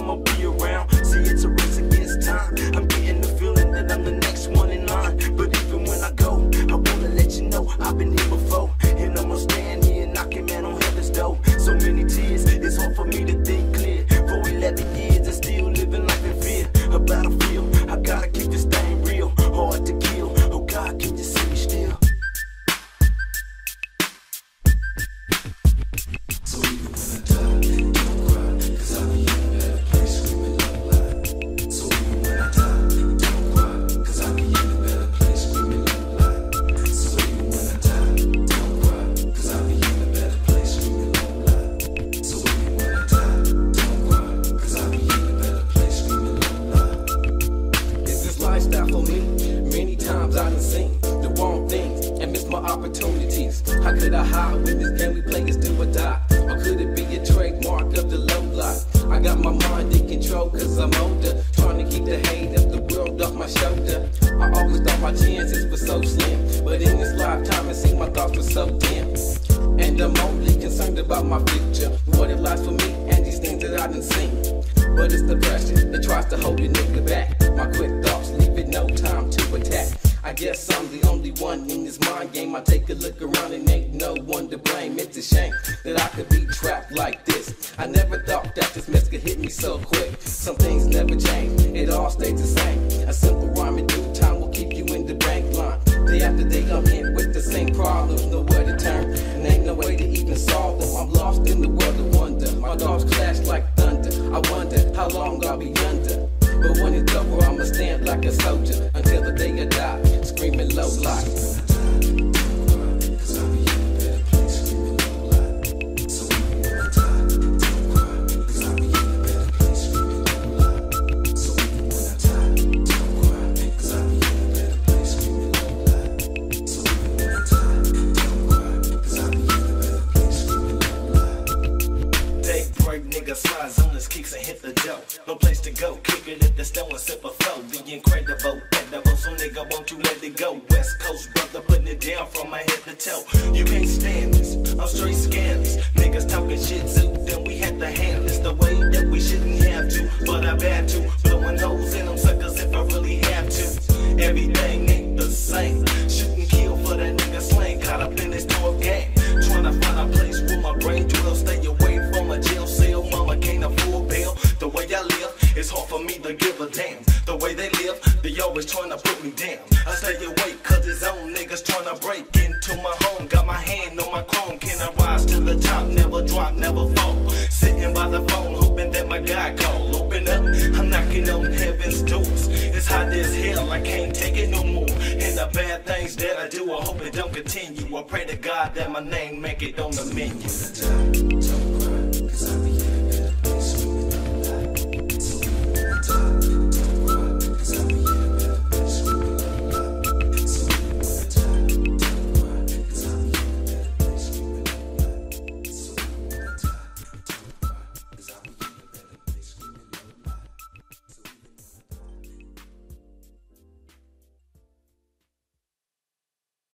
I'ma be around. See, it's a race against time. I'm getting the feeling that I'm the next one in line. But even when I go, I wanna let you know I've been here before. And I'm gonna stand here knocking man on heaven's door. So many tears, it's hard for me to think clear. For 11 years, I'm still living life in fear. A battlefield, I gotta keep this thing real. Hard to kill, oh God, can you see me still? So even when I die, don't cry, cause I'll be in a better place screaming Lowlife. So even when I die, don't cry, cause I'll be in a better place screaming Lowlife. So even when I die, don't cry, cause I'll be in a better place screaming Lowlife. So even when I die, don't cry, cause I'll be in a better place screaming Lowlife. Is this lifestyle for me? Many times I done seen the wrong things and missed my opportunities. How could I hide when this game we play is do or die? Or could it be a trademark of the low life? I got my mind in control cause I'm older, trying to keep the hate of the world off my shoulder. I always thought my chances were so slim, but in this lifetime it seemed my thoughts were so dim. And I'm only concerned about my future, what it lies for me and these things that I done seen. But it's the pressure that tries to hold a nigga back. My quick thoughts leave it no time to attack. I guess I'm the only one in this mind game. I take a look around and ain't no one to blame. It's a shame that I could be trapped like this. I never thought that this mess could hit me so quick. Some things never change, it all stays the same. A simple rhyme in due time will keep you in the bank line. Day after day I'm hit with the same problems, nowhere to turn, and ain't no way to even solve them. I'm lost in the world of wonder. My thoughts clash like thunder. I wonder how long I'll be under. But when it's over, I'ma stand like a soldier until the day I die, screaming low life. Slide zoners, kicks and hit the dough. No place to go, kick it at the stone and sip a flow. The incredible, so nigga, won't you let it go? West Coast brother, putting it down from my head to toe. You can't stand this, I'm straight scandalous. Niggas talking shit too, then we had to handle this the way that we shouldn't have to, but I've had to. Blowing holes in them suckers if I really have to. Everything ain't the same. Shoot and kill for that nigga slang. Caught up in this door game, trying to find a place where my brain dwells. Stay away from a jail cell. Mama can't afford bail. The way I live, it's hard for me to give a damn. The way they live, they always trying to put me down. I stay awake cause his own niggas trying to break into my home. Got my hand on my chrome. Can I rise to the top? Never drop, never fall. Sitting by the phone, hoping that my God call. Open up, I'm knocking on heaven's doors. It's hot as hell, I can't take it no more. And the bad things that I do, I hope it don't continue. I pray to God that my name make it on the menu. Don't cry, cause I'll be